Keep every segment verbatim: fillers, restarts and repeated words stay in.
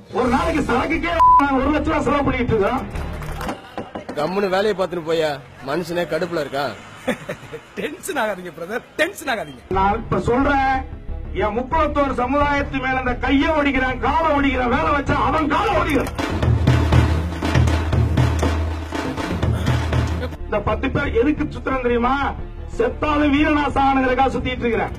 ஒரு நாளைக்கு சரக்குக்கே ஒரு லட்சம் ரூபாய் செலவு பண்ணிட்டு இருக்கோம். கம்முன்னு வேலையை பார்த்துட்டு போயா, மனுஷனே கடுப்புல இருக்கா. டென்ஷன் ஆகாதீங்க பிரதர், டென்ஷன் ஆகாதீங்க. நான் இப்ப சொல்றேன், என் முப்பத்தோரு சமுதாயத்து மேல அந்த கைய ஒடிக்கிறான், காலை ஒடிக்கிறான், வேலை வச்சா அவன் காலை ஒடிக்கிறான். இந்த பத்து பேர் எதுக்கு சுத்துறேன் தெரியுமா? செத்தாலும் வீரநாசானுங்கிறக்கா சுத்திட்டு இருக்கிறேன்.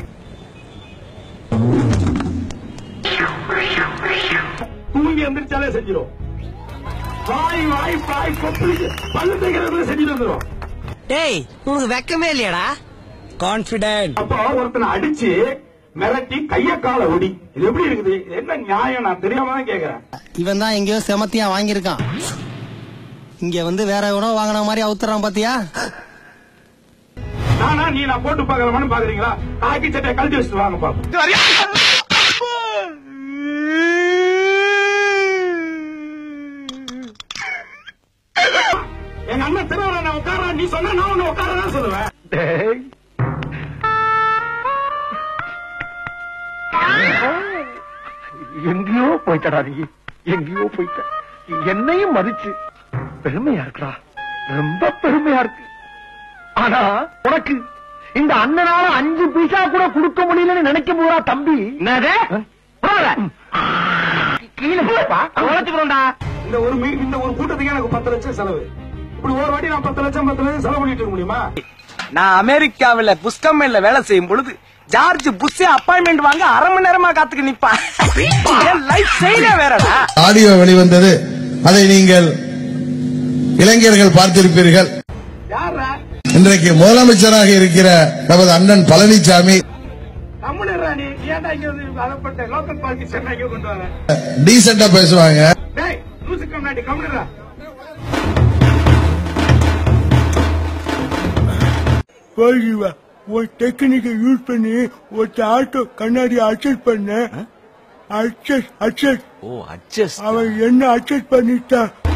தூங்கி எந்திரிச்சாலே செஞ்சிடும். வாய் வாய் வாய் கொப்பளி பல்லு தைக்கிறது செஞ்சுட்டு வந்துடும். டேய், உனக்கு வெக்கமே இல்லையாடா? கான்பிடென்ட். அப்போ ஒருத்தனை அடிச்சு மிரட்டி கைய கால ஒடி, இது எப்படி இருக்குது? என்ன நியாயம்? நான் தெரியாம தான் கேக்குறேன். இவன் தான் எங்கேயோ செமத்தியா வாங்கியிருக்கான், இங்க வந்து வேற உணவு வாங்கின மாதிரி அவுத்துறான் பாத்தியா? நானா நீ நான் போட்டு பாக்கலாமான்னு பாக்குறீங்களா? காக்கி சட்டையை கழட்டி வச்சுட்டு வாங்க பாப்போம். எங்க அண்ணன் திருவண்ண நான் உட்கார, நீ சொன்ன நான் ஒண்ணு உட்காரதான் சொல்லுவேன். எங்கேயோ போயிட்டடா நீ, எங்கேயோ போயிட்ட. என்னையும் மதிச்சு பெருமையா இருக்குடா, ரொம்ப பெருமையா இருக்கு. ஆனா உனக்கு இந்த அண்ணனால அஞ்சு பைசா கூட கொடுக்க முடியலன்னு நினைக்க போறா தம்பி. கீழே வளர்த்துக்கிறோம்டா. இந்த ஒரு மீ- இந்த ஒரு கூட்டத்துக்கு எனக்கு பத்து லட்சம் செலவு. இப்படி ஒரு வாட்டி நான் பத்து லட்சம் பத்து லட்சம் செலவு பண்ணிட்டு இருக்க முடியுமா? நான் அமெரிக்காவில புஷ்கம்மேல வேலை செய்யும் பொழுது ஜார்ஜ் புஷ் அப்பாயின்மெண்ட் வாங்க அரை மணி நேரமா காத்துக்கு நிப்பான். லைஃப் செய்ய வேறடா. ஆடியோ வெளிவந்தது, அதை நீங்கள் இளைஞர்கள் பார்த்திருப்பீர்கள். யாரா இன்றைக்கு முதலமைச்சராக இருக்கிற நமது அண்ணன் பழனிசாமி கம்முனரா நீ? ஏன்டா இங்க வந்து அதப்பட்ட லோக்கல் பார்ட்டி சென்னைக்கு கொண்டு வர? டீசெண்டா பேசுவாங்க. டேய் லூசுக்கு முன்னாடி கம்முனரா. ஒரு டெக்னிக்கை யூஸ் பண்ணி ஒரு ஆட்டோ கண்ணாடி அட்ஜஸ்ட் பண்ண. Adjust adjust oh adjust. அவன் என்ன அட்ஜஸ்ட் பண்ணிட்டான்.